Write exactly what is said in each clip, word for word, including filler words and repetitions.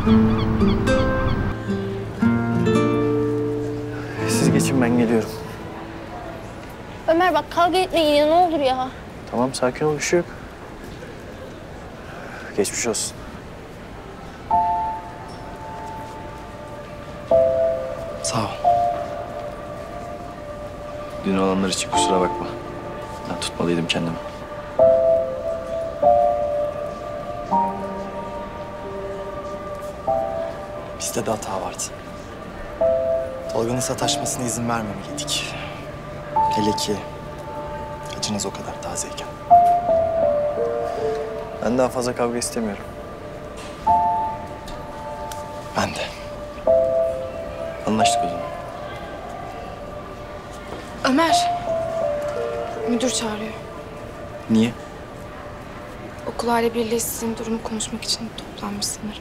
Siz geçin, ben geliyorum. Ömer bak kavga etmeyin ya, ne olur ya. Tamam, sakin ol, bir şey yok. Geçmiş olsun. Sağ ol. Dün olanlar için kusura bakma. Ben tutmalıydım kendimi. Bizde de hata vardı. Tolga'nın sataşmasına izin vermemeliydik. Hele ki acınız o kadar tazeyken. Ben daha fazla kavga istemiyorum. Ben de. Anlaştık o zaman. Ömer, müdür çağırıyor. Niye? Okul aile birliği sizin durumu konuşmak için toplanmış sanırım.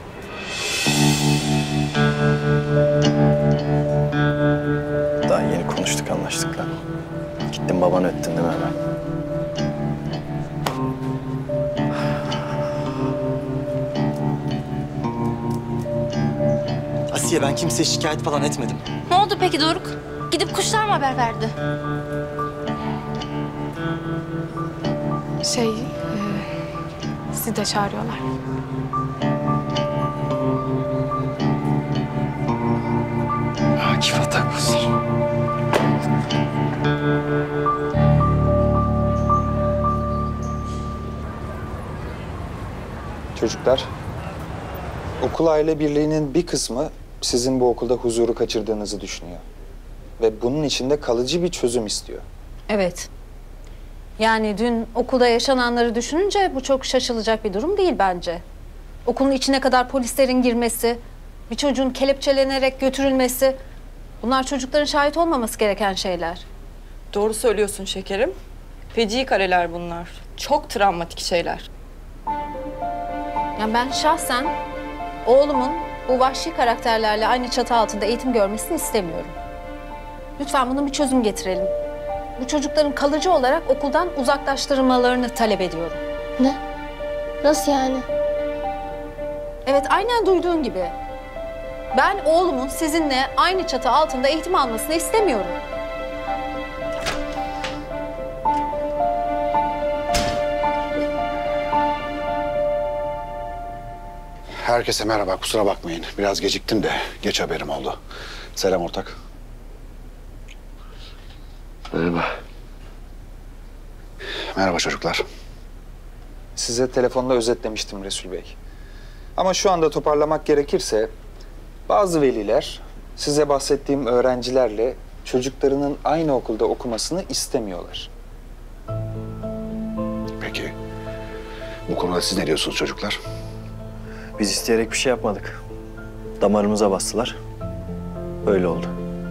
Daha yeni konuştuk, anlaştık lan. Gittin babanı öttün değil mi hemen? Asiye, ben kimseye şikayet falan etmedim. Ne oldu peki Doruk? Gidip kuşlar mı haber verdi? Şey, e, sizi de çağırıyorlar. Akif Atakmaz. Çocuklar, okul aile birliğinin bir kısmı sizin bu okulda huzuru kaçırdığınızı düşünüyor. Ve bunun için de kalıcı bir çözüm istiyor. Evet. Yani dün okulda yaşananları düşününce bu çok şaşılacak bir durum değil bence. Okulun içine kadar polislerin girmesi, bir çocuğun kelepçelenerek götürülmesi... bunlar çocukların şahit olmaması gereken şeyler. Doğru söylüyorsun şekerim. Feci kareler bunlar. Çok travmatik şeyler. Yani ben şahsen oğlumun bu vahşi karakterlerle aynı çatı altında eğitim görmesini istemiyorum. Lütfen buna bir çözüm getirelim. Bu çocukların kalıcı olarak okuldan uzaklaştırılmalarını talep ediyorum. Ne? Nasıl yani? Evet, aynen duyduğun gibi. Ben oğlumun sizinle aynı çatı altında eğitim almasını istemiyorum. Herkese merhaba, kusura bakmayın. Biraz geciktim de geç haberim oldu. Selam ortak. Merhaba. Merhaba çocuklar. Size telefonda özetlemiştim Resul Bey. Ama şu anda toparlamak gerekirse... bazı veliler size bahsettiğim öğrencilerle çocuklarının aynı okulda okumasını istemiyorlar. Peki, bu konuda siz ne diyorsunuz çocuklar? Biz isteyerek bir şey yapmadık. Damarımıza bastılar. Öyle oldu.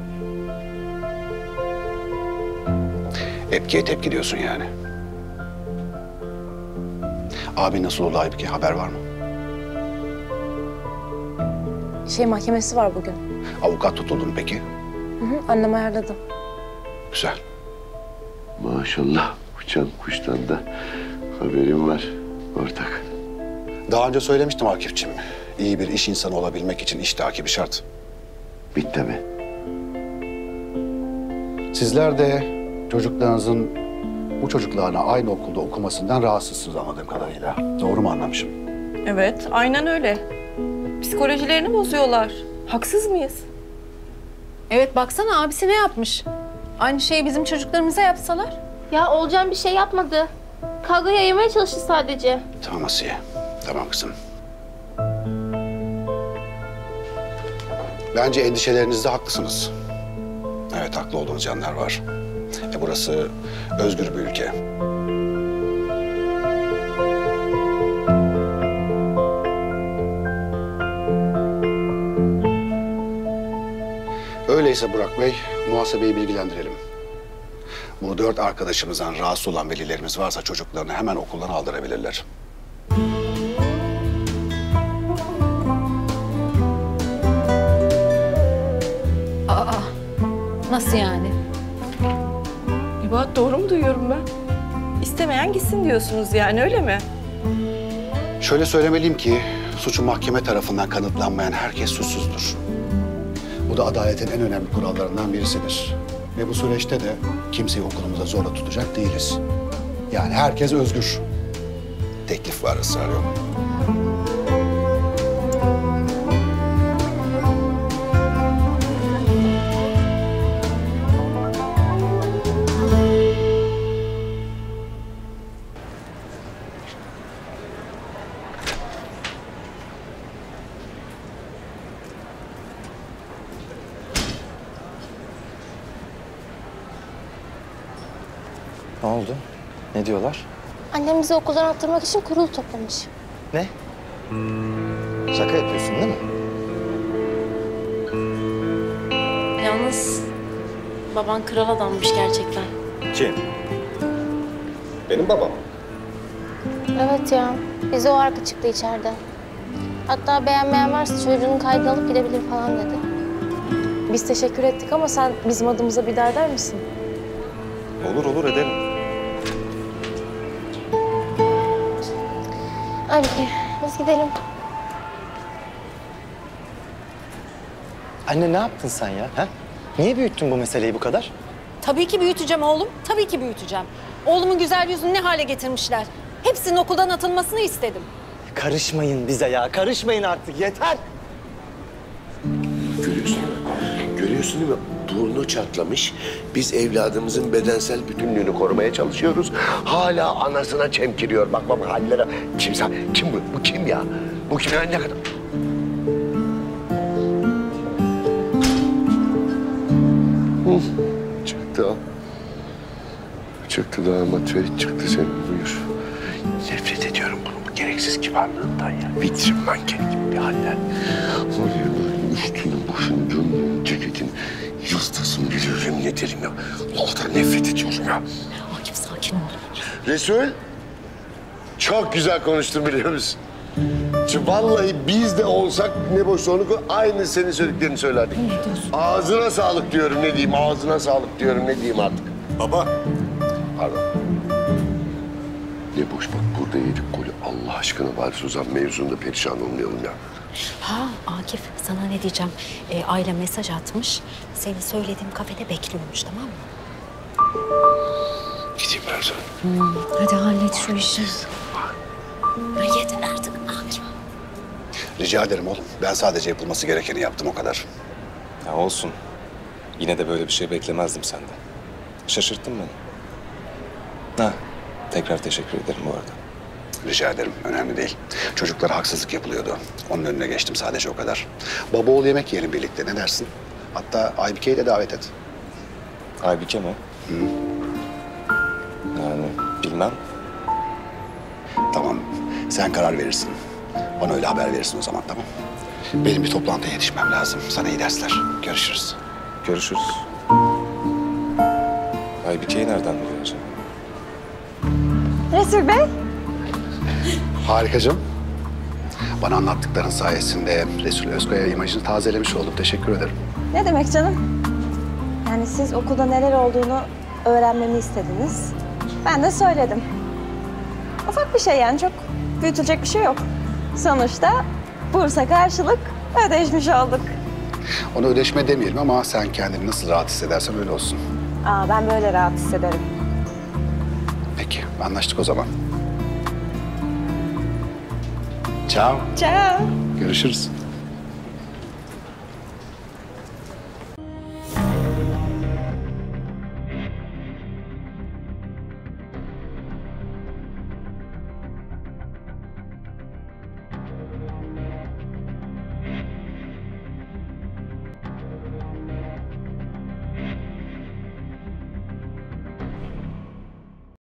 Epkiye tepki diyorsun yani. Abi nasıl oldu Aybike, haber var mı? Şey, mahkemesi var bugün. Avukat tutuldun peki? Hı hı, annem ayarladı. Güzel. Maşallah, uçan kuştan da haberim var ortak. Daha önce söylemiştim Akif'ciğim. İyi bir iş insanı olabilmek için iş takibi şart. Bitti mi? Sizler de çocuklarınızın bu çocuklarla aynı okulda okumasından rahatsızsınız anladığım kadarıyla. Doğru mu anlamışım? Evet, aynen öyle. Psikolojilerini bozuyorlar. Haksız mıyız? Evet, baksana abisi ne yapmış? Aynı şeyi bizim çocuklarımıza yapsalar. Ya Olcan bir şey yapmadı. Kavgayı ayırmaya çalıştı sadece. Tamam Asiye. Tamam kızım. Bence endişelerinizde haklısınız. Evet, haklı olduğunuz yanlar var. E burası özgür bir ülke. Öyleyse Burak Bey, muhasebeyi bilgilendirelim. Bu dört arkadaşımızdan rahatsız olan velilerimiz varsa çocuklarını hemen okuldan aldırabilirler. Aa, nasıl yani? İbadet, doğru mu duyuyorum ben? İstemeyen gitsin diyorsunuz yani, öyle mi? Şöyle söylemeliyim ki, Suçu mahkeme tarafından kanıtlanmayan herkes suçsuzdur. Bu da adaletin en önemli kurallarından birisidir. Ve bu süreçte de kimseyi okulumuzda zorla tutacak değiliz. Yani herkes özgür. Teklif var, ısrar yok. Ne oldu? Ne diyorlar? Annem bizi okuldan attırmak için kurul toplamış. Ne? Şaka yapıyorsun değil mi? Yalnız baban kral adammış gerçekten. Kim? Benim babam. Evet ya. Bize o arka çıktı içeride. Hatta beğenmeyen varsa çocuğunun kaydını alıp gidebilir falan dedi. Biz teşekkür ettik ama sen bizim adımıza bir daha eder misin? Olur olur ederim. Hadi biz gidelim. Anne ne yaptın sen ya? Ha? Niye büyüttün bu meseleyi bu kadar? Tabii ki büyüteceğim oğlum. Tabii ki büyüteceğim. Oğlumun güzel yüzünü ne hale getirmişler. Hepsinin okuldan atılmasını istedim. Karışmayın bize ya. Karışmayın artık. Yeter. Görüyorsun değil mi? Görüyorsun değil mi? Burnu çatlamış. Biz evladımızın bedensel bütünlüğünü korumaya çalışıyoruz. Hala anasına çemkiriyor. Bak bak hallere. Kim sen? Kim bu? Bu kim ya? Bu kim ya? Ne kadar? Hı. Çıktı al. Çıktı damat Ferit çıktı senin. Buyur. Nefret ediyorum bunun bu gereksiz kibarlığından ya. Vitrin manken gibi bir haller. Oraya böyle üstünü, başını, gömleğini, ceketin, yıltasın geliyor, yemin ederim ya. Allah'tan nefret ediyorum ya. Akif sakin ol. Resul, çok güzel konuştun biliyor musun? Çünkü vallahi biz de olsak ne boş onu aynı senin söylediklerini söylerdik. Ne diyorsun? Ağzına sağlık diyorum ne diyeyim, ağzına sağlık diyorum ne diyeyim artık. Baba. Pardon. Ne boş bak burada yedik golü. Allah aşkına bari Suzan mevzunda perişan olmayalım ya. Ha Akif sana ne diyeceğim? Ee, aile mesaj atmış. Seni söylediğim kafede bekliyormuş tamam mı? Gideyim ben sana. Hmm, hadi hallet şu işi. Ya yeter artık Akif. Rica ederim oğlum. Ben sadece yapılması gerekeni yaptım o kadar. Ya olsun. Yine de böyle bir şey beklemezdim senden. Şaşırttın beni. Ha, tekrar teşekkür ederim bu arada. Rica ederim. Önemli değil. Çocuklara haksızlık yapılıyordu. Onun önüne geçtim sadece o kadar. Baba oğul yemek yiyelim birlikte. Ne dersin? Hatta Aybike'yi de davet et. Aybike mi? Hı. Yani bilmem. Tamam. Sen karar verirsin. Bana öyle haber verirsin o zaman tamam. Benim bir toplantıya yetişmem lazım. Sana iyi dersler. Görüşürüz. Görüşürüz. Aybike'yi nereden biliyor acaba? Resul Bey. Harikacığım. Bana anlattıkların sayesinde Resul Özkaya imajını tazelemiş oldum. Teşekkür ederim. Ne demek canım? Yani siz okulda neler olduğunu öğrenmemi istediniz. Ben de söyledim. Ufak bir şey yani çok büyütülecek bir şey yok. Sonuçta bursa karşılık ödeşmiş olduk. Onu ödeşme demeyelim ama sen kendini nasıl rahat hissedersen öyle olsun. Aa, ben böyle rahat hissederim. Peki, anlaştık o zaman. Ciao. Ciao. Görüşürüz.